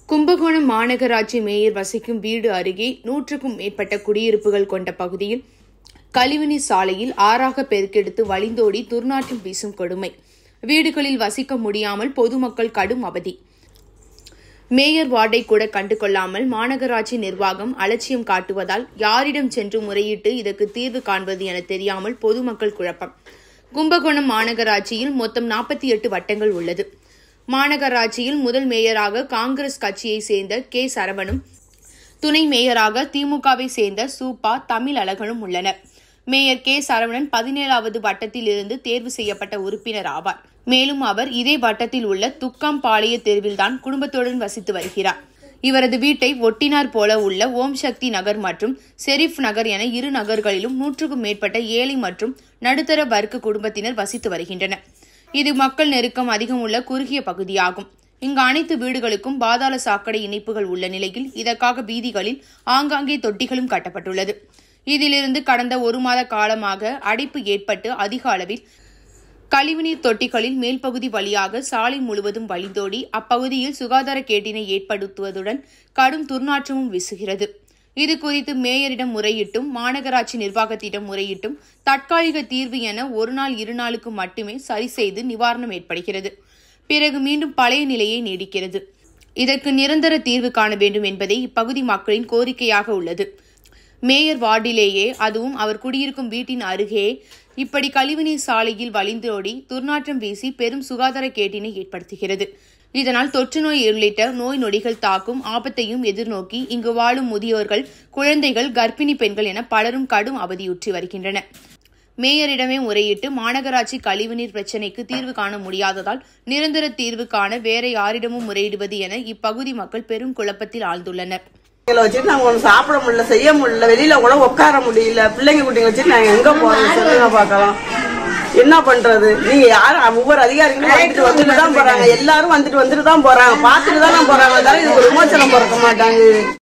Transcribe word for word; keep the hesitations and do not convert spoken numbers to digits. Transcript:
கும்பகோணம் மாநகராட்சி மேயர் வசிக்கும் வீடு அருகே நூற்றுக்கும் மேற்பட்ட குடியிருப்புகள் கொண்ட பகுதியில் கழிவுநீர் சாலையில் ஆறாக பெருக்கெடுத்து வழிந்தோடி துர்நாற்றம் வீசும் கொடுமை. வீடுகளில் வசிக்க முடியாமல் பொதுமக்கள் கடும் அவதி. மேயர் வார்டை கூட கண்டுகொள்ளாமல் மாநகராட்சி நிர்வாகம் அலட்சியம் காட்டுவதால் யாரிடம் சென்று முறையிட்டு இதற்கு தீர்வு காண்பது என தெரியாமல் பொதுமக்கள் குழப்பம். கும்பகோணம் மாநகராட்சியில் மொத்தம் நாற்பத்தி எட்டு வட்டங்கள் உள்ளது. மாநகராட்சியில் முதல் மேயராக காங்கிரஸ் கட்சியை சேர்ந்த கே சரவணும், துணை மேயராக திமுகவை சேர்ந்த சூப்பா தமிழழகனும் உள்ளனர். மேயர் கே சரவணன் பதினேழாவது வட்டத்தில் இருந்து தேர்வு செய்யப்பட்ட உறுப்பினர் ஆவார். மேலும் அவர் இதே வட்டத்தில் உள்ள துக்காம்பாளைய தெருவில்தான் குடும்பத்துடன் வசித்து வருகிறார். இவரது வீட்டை ஒட்டினார் போல உள்ள ஓம் சக்தி நகர் மற்றும் ஷெரீப் நகர் என இரு நகர்களிலும் நூற்றுக்கும் மேற்பட்ட ஏழை மற்றும் நடுத்தர வர்க்க குடும்பத்தினர் வசித்து வருகின்றனர். இது மக்கள் நெருக்கம் அதிகம் உள்ள குறுகிய பகுதியாகும். இங்கு அனைத்து வீடுகளுக்கும் பாதாள சாக்கடை இணைப்புகள் உள்ள நிலையில் இதற்காக வீதிகளில் ஆங்காங்கே தொட்டிகளும் கட்டப்பட்டுள்ளது. இதிலிருந்து கடந்த ஒரு மாத காலமாக அடைப்பு ஏற்பட்டு அதிக அளவில் கழிவுநீர் தொட்டிகளில் மேல்பகுதி வழியாக சாலை முழுவதும் வழிந்தோடி அப்பகுதியில் சுகாதார கேட்டினை ஏற்படுத்துவதுடன் கடும் துர்நாற்றமும் வீசுகிறது. இது குறித்து மேயரிடம் முறையிட்டும் மாநகராட்சி நிர்வாகத்திடம் முறையிட்டும் தற்காலிக தீர்வு என ஒரு நாள் இரு நாளுக்கு மட்டுமே சரி செய்து நிவாரணம் ஏற்படுகிறது. பிறகு மீண்டும் பழைய நிலையை நீடிக்கிறது. இதற்கு நிரந்தர தீர்வு காண வேண்டும் என்பதே இப்பகுதி மக்களின் கோரிக்கையாக உள்ளது. மேயர் வார்டிலேயே, அதுவும் அவர் குடியிருக்கும் வீட்டின் அருகே இப்படி கழிவுநீர் சாலையில் வழிந்தோடி துர்நாற்றம் வீசி பெரும் சுகாதார கேட்டினை ஏற்படுத்துகிறது. இதனால் தொற்று நோய் உள்ளிட்ட நோய் நொடிகள் தாக்கும் ஆபத்தையும் எதிர்நோக்கி இங்கு வாழும் முதியோர்கள், குழந்தைகள், கர்ப்பிணி பெண்கள் என பலரும் கடும் அவதியுற்றி வருகின்றனர். மேயரிடமே முறையிட்டு மாநகராட்சி கழிவுநீர் பிரச்சினைக்கு தீர்வு காண முடியாததால் நிரந்தர தீர்வு காண வேற யாரிடமும் முறையிடுவது என இப்பகுதி மக்கள் பெரும் குழப்பத்தில் ஆழ்ந்துள்ளனர். வச்சுட்டு நாங்க ஒண்ணு சாப்பிட முடியல, செய்ய முடியல, வெளியில கூட உட்கார முடியல. பிள்ளைங்க குட்டிங்க வச்சுட்டு நாங்க எங்க போறோம் சொல்லுங்க பாக்கலாம். என்ன பண்றது? நீங்க யாரும் ஒவ்வொரு அதிகாரிகளும் வந்துட்டு வந்துட்டு தான் போறாங்க. எல்லாரும் வந்துட்டு வந்துட்டு தான் போறாங்க, பாத்துட்டு தான் போறாங்க. இது ஒரு விமோசனம் பிறக்க மாட்டாங்க.